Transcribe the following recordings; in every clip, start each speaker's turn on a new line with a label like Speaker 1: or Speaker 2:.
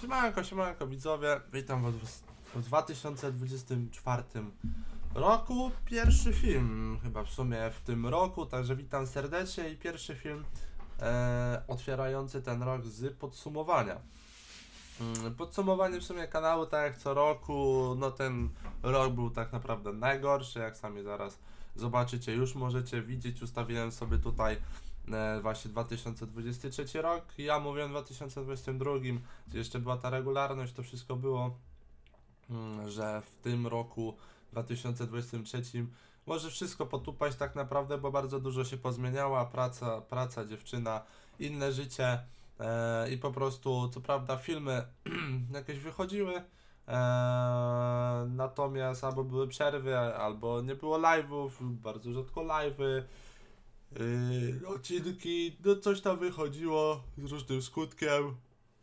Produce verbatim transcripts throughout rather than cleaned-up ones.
Speaker 1: Siemanko, siemanko widzowie, witam was w dwa tysiące dwudziestym czwartym roku. Pierwszy film chyba w sumie w tym roku, także witam serdecznie i pierwszy film e, otwierający ten rok z podsumowania. Podsumowanie w sumie kanału, tak jak co roku, no ten rok był tak naprawdę najgorszy, jak sami zaraz zobaczycie, już możecie widzieć, ustawiłem sobie tutaj e, właśnie dwa tysiące dwudziesty trzeci rok, ja mówiłem dwa tysiące dwudziestym drugim, gdzie jeszcze była ta regularność, to wszystko było, mm, że w tym roku dwa tysiące dwudziestym trzecim może wszystko potupać tak naprawdę, bo bardzo dużo się pozmieniała, praca, praca, dziewczyna, inne życie. E, I po prostu, co prawda, filmy jakieś wychodziły, e, natomiast albo były przerwy, albo nie było live'ów, bardzo rzadko live'y, yy, odcinki, no coś tam wychodziło z różnym skutkiem.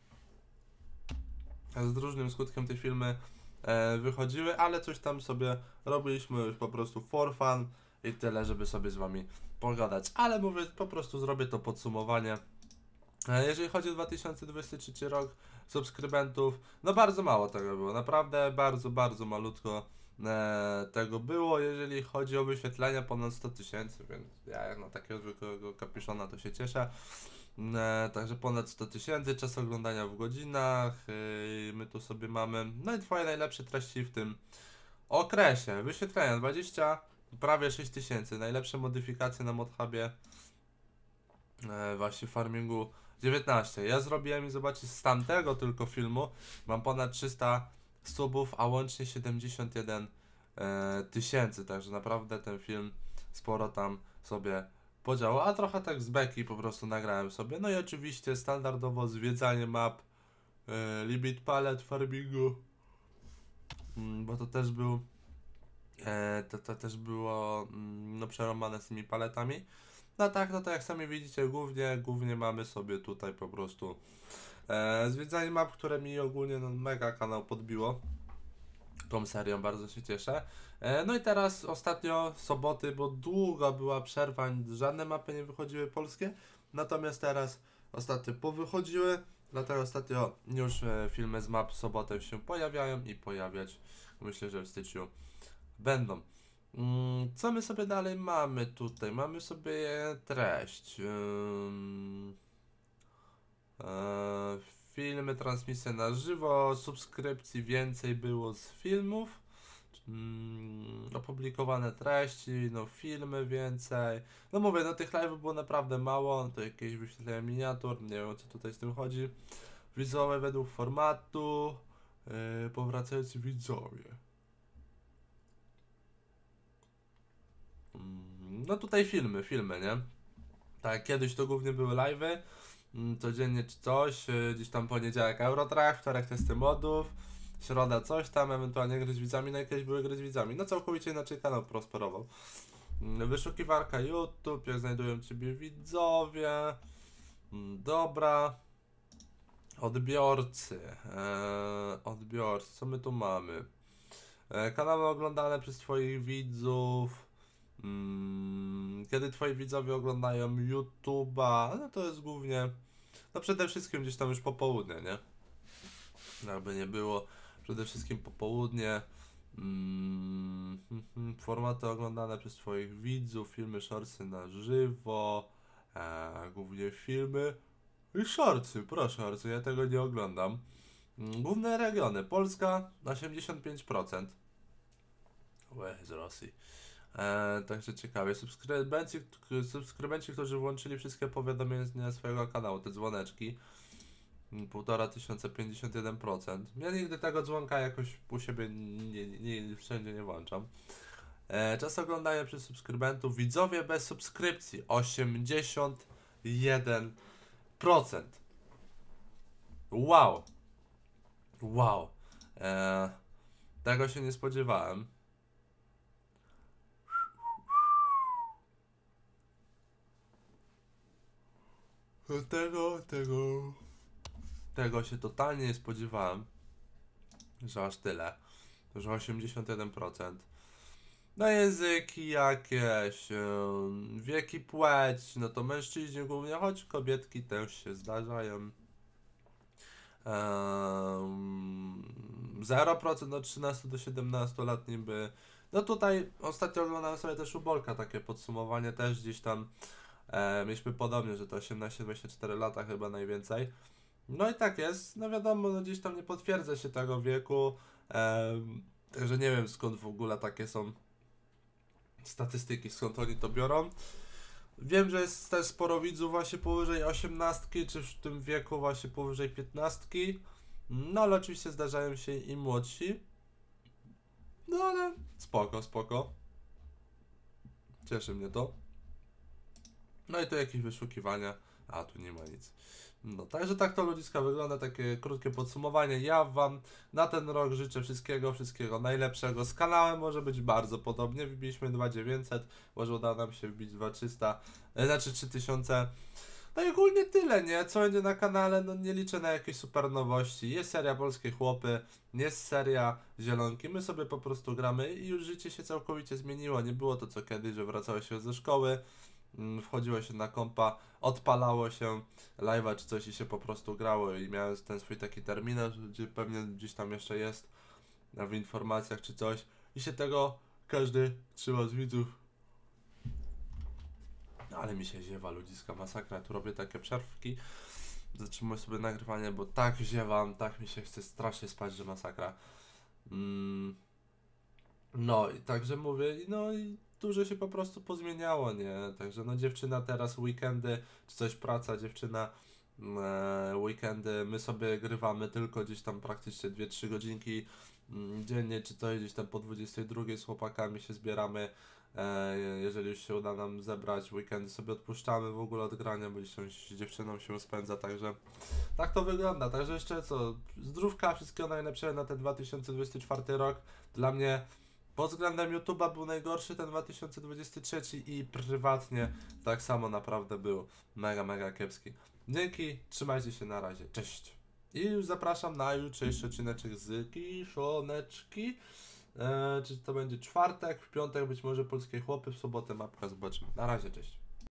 Speaker 1: Z różnym skutkiem te filmy e, wychodziły, ale coś tam sobie robiliśmy już po prostu for fun i tyle, żeby sobie z wami pogadać. Ale mówię, po prostu zrobię to podsumowanie. Jeżeli chodzi o dwa tysiące dwudziesty trzeci rok, subskrybentów, no bardzo mało tego było, naprawdę bardzo, bardzo malutko e, tego było. Jeżeli chodzi o wyświetlenia, ponad sto tysięcy, więc ja jak na takiego zwykłego kapiszona to się cieszę. E, także ponad sto tysięcy, czas oglądania w godzinach, e, my tu sobie mamy, no i twoje najlepsze treści w tym okresie. Wyświetlenia dwadzieścia, prawie sześć tysięcy, najlepsze modyfikacje na ModHubie, e, właśnie farmingu dziewiętnaście. Ja zrobiłem i zobaczcie, z tamtego tylko filmu mam ponad trzysta subów, a łącznie siedemdziesiąt jeden e, tysięcy, także naprawdę ten film sporo tam sobie podziałał, a trochę tak z beki po prostu nagrałem sobie. No i oczywiście standardowo zwiedzanie map, e, limit palet farmingu, mm, bo to też był e, to, to też było mm, no przerąbane z tymi paletami. No tak, no to jak sami widzicie, głównie, głównie mamy sobie tutaj po prostu e, zwiedzanie map, które mi ogólnie no, mega kanał podbiło tą serią, bardzo się cieszę. E, no i teraz ostatnio soboty, bo długa była przerwa, żadne mapy nie wychodziły polskie, natomiast teraz ostatnio powychodziły, dlatego ostatnio już e, filmy z map w sobotę się pojawiają i pojawiać, myślę, że w styczniu będą. Co my sobie dalej mamy tutaj? Mamy sobie treść. Um, e, filmy, transmisje na żywo, subskrypcji więcej było z filmów. Um, opublikowane treści, no filmy więcej. No mówię, no tych live'ów było naprawdę mało, no to jakieś wyświetlenia miniatur, nie wiem o co tutaj z tym chodzi. Wizuały według formatu, yy, powracający widzowie. No tutaj filmy, filmy, nie? Tak, kiedyś to głównie były live'y, codziennie czy coś, gdzieś tam poniedziałek Eurotrack, wtorek testy modów, środa coś tam, ewentualnie gry z widzami, no jakieś były gry z widzami, no całkowicie inaczej kanał prosperował. Wyszukiwarka YouTube, jak znajdują ciebie widzowie, dobra, odbiorcy, eee, odbiorcy, co my tu mamy? Eee, kanały oglądane przez twoich widzów. Kiedy twoi widzowie oglądają YouTube'a, no to jest głównie, no przede wszystkim gdzieś tam już popołudnie, nie? Jakby nie było, przede wszystkim popołudnie. Mm, formaty oglądane przez twoich widzów, filmy, shortsy na żywo, e, głównie filmy i shortsy, proszę bardzo, ja tego nie oglądam. Główne regiony, Polska osiemdziesiąt pięć procent. Łe, z Rosji. Eee, także ciekawie, subskrybenci, subskrybenci, którzy włączyli wszystkie powiadomienia swojego kanału, te dzwoneczki, półtora tysiąca, pięćdziesiąt jeden procent. Ja nigdy tego dzwonka jakoś u siebie nie, nie, nie, wszędzie nie włączam. Eee, czas oglądania przez subskrybentów, widzowie bez subskrypcji, osiemdziesiąt jeden procent. Wow! Wow! Eee, tego się nie spodziewałem. Tego, tego, tego się totalnie nie spodziewałem, że aż tyle, że osiemdziesiąt jeden procent. No języki jakieś, wieki, płeć, no to mężczyźni głównie, choć kobietki też się zdarzają. zero procent od trzynastu do siedemnastu lat niby. No tutaj ostatnio oglądałem sobie też u Bolka takie podsumowanie, też gdzieś tam e, mieliśmy podobnie, że to osiemnaście dwadzieścia cztery lata chyba najwięcej. No i tak jest, no wiadomo, no gdzieś tam nie potwierdza się tego wieku, e, także nie wiem skąd w ogóle takie są statystyki, skąd oni to biorą. Wiem, że jest też sporo widzów właśnie powyżej osiemnastki, czy w tym wieku właśnie powyżej piętnastki. No ale oczywiście zdarzają się i młodsi. No ale spoko, spoko. Cieszy mnie to. No i tu jakieś wyszukiwania. A, tu nie ma nic. No, także tak to ludziska wygląda, takie krótkie podsumowanie. Ja wam na ten rok życzę wszystkiego, wszystkiego najlepszego. Z kanałem może być bardzo podobnie. Wbiliśmy dwa tysiące dziewięćset, może uda nam się wbić dwa tysiące trzysta, e, znaczy trzy tysiące. No i ogólnie tyle, nie? Co będzie na kanale, no nie liczę na jakieś super nowości. Jest seria Polskie Chłopy, jest seria Zielonki. My sobie po prostu gramy i już życie się całkowicie zmieniło. Nie było to co kiedyś, że wracało się ze szkoły, wchodziło się na kompa, odpalało się live'a czy coś i się po prostu grało i miałem ten swój taki terminarz, gdzie pewnie gdzieś tam jeszcze jest w informacjach czy coś i się tego każdy trzyma z widzów. No, ale mi się ziewa, ludziska, masakra, tu robię takie przerwki, zatrzymuję sobie nagrywanie, bo tak ziewam, tak mi się chce strasznie spać, że masakra. Mm. No i także mówię, no i dużo się po prostu pozmieniało, nie? Także no dziewczyna teraz weekendy, czy coś praca, dziewczyna e, weekendy, my sobie grywamy tylko gdzieś tam praktycznie dwie trzy godzinki mm, dziennie, czy coś gdzieś tam po dwudziestej drugiej z chłopakami się zbieramy. E, jeżeli już się uda nam zebrać, weekendy sobie odpuszczamy w ogóle od grania, bo gdzieś tam z dziewczyną się spędza, także tak to wygląda. Także jeszcze co, zdrówka, wszystkiego najlepszego na ten dwa tysiące dwudziesty czwarty rok. Dla mnie pod względem YouTube'a był najgorszy ten dwa tysiące dwudziesty trzeci i prywatnie tak samo naprawdę był mega, mega kiepski. Dzięki, trzymajcie się, na razie, cześć. I już zapraszam na jutrzejszy odcineczek z Kiszoneczki. Eee, czy to będzie czwartek, w piątek być może Polskie Chłopy, w sobotę mapka, zobaczymy. Na razie, cześć.